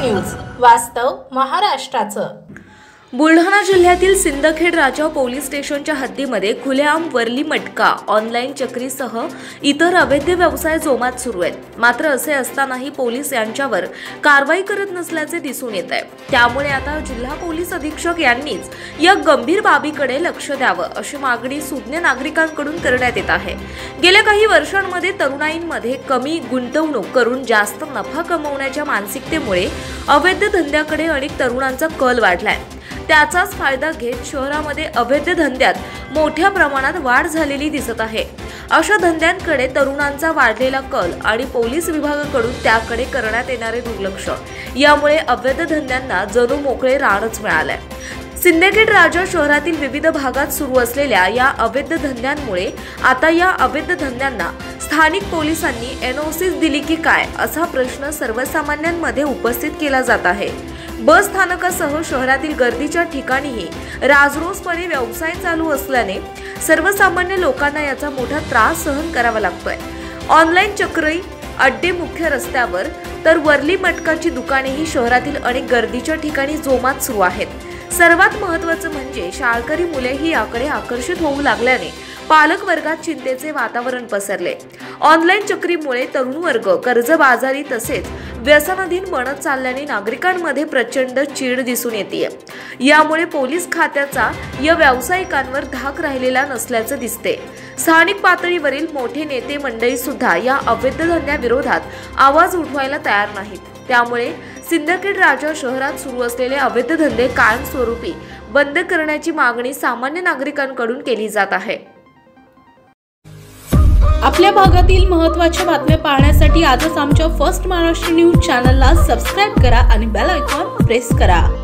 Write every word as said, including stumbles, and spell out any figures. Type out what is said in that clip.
News, वास्तव महाराष्ट्राचं। बुलढाणा जिल्ह्यातील सिंदखेड राजा पोलीस स्टेशनच्या हद्दीमध्ये खुलेआम वरली मटका, ऑनलाईन चक्रीसह इतर अवैध व्यवसाय जोमात सुरू आहेत। मात्र असे असतानाही पोलीस यांच्यावर कारवाई करत नसल्याचे दिसून येत आहे। त्यामुळे आता जिल्हा पोलीस अधीक्षक यांनीच या गंभीर बाबीकडे लक्ष द्यावं अशी मागणी सुज्ञ नागरिकांकडून करण्यात येत आहे। गेल्या काही वर्षांमध्ये तरुणाईंमध्ये कमी गुंतवणूक करून जास्त नफा कमवण्याच्या मानसिकतेमुळे अवैध धंद्याकडे अनेक तरुणांचा कल वाढलाय। त्याचाच फायदा घेत शहरामध्ये अवैध धंद्यात मोठ्या प्रमाणात वाढ झालेली दिसत आहे। अशा धंद्यांकडे तरुणांचा वाढलेला कल आणि पोलीस विभागाकडून त्याकडे करण्यात येणारे दुर्लक्ष यामुळे अवैध धंद्यांना जणू मोकळे रानच मिळाले। सिंदखेड राजा शहरातील विविध भागात सुरू असलेल्या या अवैध धंद्यांमुळे आता या अवैध धंद्यांना स्थानिक पोलिसांनी एनओसी दिली की काय असा प्रश्न सर्वसामान्यांमध्ये उपस्थित केला जात आहे। बस स्थानकासह शहरातील गर्दीच्या ठिकाणीही राजरोसपणे व्यवसाय चालू असल्याने सर्वसामान्य लोकांना याचा मोठा त्रास सहन करावा लागतोय। ऑनलाईन चक्री अड्डे मुख्य रस्त्यावर तर वरली मटकाची दुकानेही शहरातील अनेक गर्दीच्या ठिकाणी जोमात सुरू आहेत। सर्वात महत्त्वाचं म्हणजे शाळकरी मुलेही याकडे आकर्षित होऊ लागल्याने पालक वर्गात चिंतेचे वातावरण पसरले। ऑनलाईन चक्रीमुळे तरुण वर्ग कर्जबाजारी तसेच व्यसनाधीन बनत चालल्याने नागरिकांमध्ये प्रचंड चीड दिसून येते। यामुळे पोलीस खात्याचा या व्यावसायिकांवर धाक राहिलेला नसल्याचं दिसते। स्थानिक पातळीवरील मोठे नेते मंडळी सुद्धा या अवैध धंद्याविरोधात आवाज उठवायला तयार नाहीत। त्यामुळे सिंदखेड राजा शहरात सुरू असलेले अवैध धंदे कायमस्वरूपी बंद करण्याची मागणी सामान्य नागरिकांकडून केली जात आहे। आपल्या भागातील महत्त्वाच्या बातम्या पाहण्यासाठी आजच आमच्या फर्स्ट महाराष्ट्र न्यूज चॅनलला सबस्क्राइब करा आणि बेल आयकॉन प्रेस करा।